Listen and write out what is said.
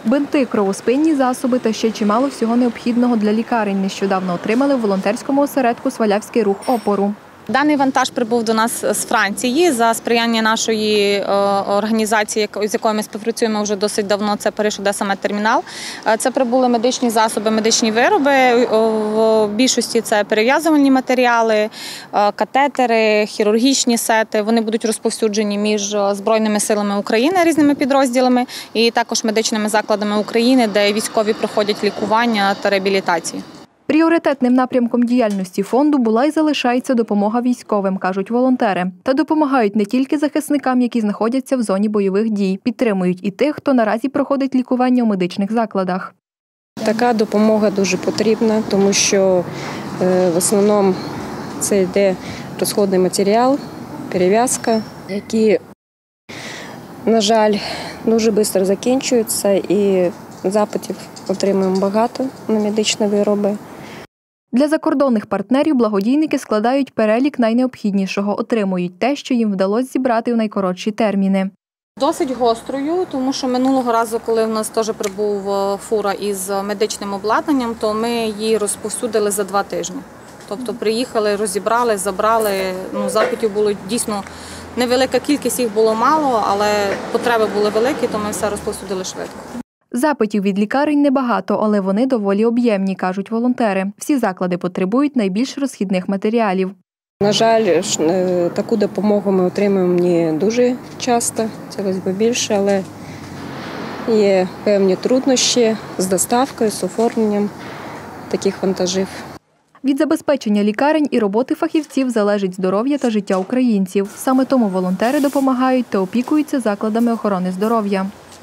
Бинти, кровоспинні засоби та ще чимало всього необхідного для лікарень нещодавно отримали в волонтерському осередку «Свалявський рух опору». Даний вантаж прибув до нас з Франції за сприяння нашої організації, з якою ми співпрацюємо вже досить давно. Це Париж Одеса Медтермінал. Це прибули медичні засоби, медичні вироби. В більшості це перев'язувальні матеріали, катетери, хірургічні сети. Вони будуть розповсюджені між Збройними силами України, різними підрозділами, і також медичними закладами України, де військові проходять лікування та реабілітацію. Пріоритетним напрямком діяльності фонду була і залишається допомога військовим, кажуть волонтери. Та допомагають не тільки захисникам, які знаходяться в зоні бойових дій. Підтримують і тих, хто наразі проходить лікування у медичних закладах. Така допомога дуже потрібна, тому що в основному це йде розходний матеріал, перев'язка, які, на жаль, дуже швидко закінчуються і запитів отримуємо багато на медичні вироби. Для закордонних партнерів благодійники складають перелік найнеобхіднішого, отримують те, що їм вдалося зібрати у найкоротші терміни. Досить гострою, тому що минулого разу, коли в нас теж прибув фура із медичним обладнанням, то ми її розповсюдили за 2 тижні. Тобто приїхали, розібрали, забрали. Запитів було дійсно невелика кількість, їх було мало, але потреби були великі, то ми все розповсюдили швидко. Запитів від лікарень небагато, але вони доволі об'ємні, кажуть волонтери. Всі заклади потребують найбільш розхідних матеріалів. На жаль, таку допомогу ми отримуємо не дуже часто, хотілося б більше, але є певні труднощі з доставкою, з оформленням таких вантажів. Від забезпечення лікарень і роботи фахівців залежить здоров'я та життя українців. Саме тому волонтери допомагають та опікуються закладами охорони здоров'я.